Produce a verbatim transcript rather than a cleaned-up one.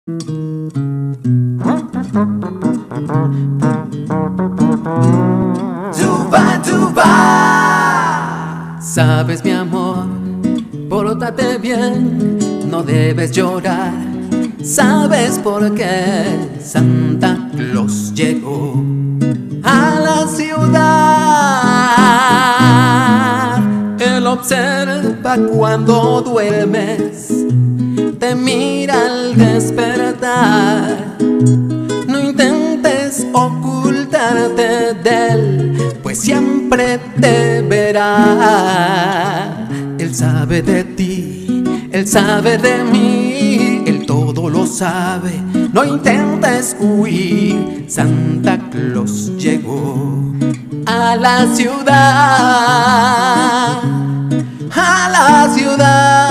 Duba, duba. Sabes, mi amor, pórtate bien, no debes llorar. ¿Sabes por qué? Santa Claus llegó a la ciudad. Él observa cuando duermes, te mira al despertar. No intentes ocultarte de él, pues siempre te verá. Él sabe de ti, él sabe de mí, él todo lo sabe. No intentes huir, Santa Claus llegó a la ciudad, a la ciudad.